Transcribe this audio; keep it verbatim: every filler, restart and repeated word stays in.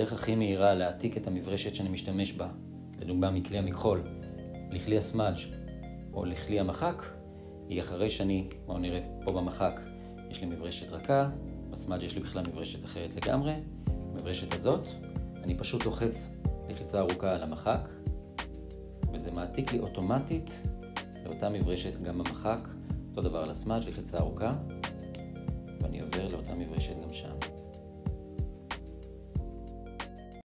הדרך הכי מהירה להעתיק את המברשת שאני משתמש בה, לדוגמה מכלי המכחול, לכלי הסמאג' או לכלי המחק, היא אחרי שאני, בואו נראה פה במחק, יש לי מברשת רכה, בסמאג' יש לי בכלל מברשת אחרת לגמרי. המברשת הזאת, אני פשוט לוחץ לחיצה ארוכה על המחק, וזה מעתיק לי אוטומטית לאותה מברשת גם במחק, אותו דבר על הסמאג' לחיצה ארוכה, ואני עובר לאותה מברשת גם שם.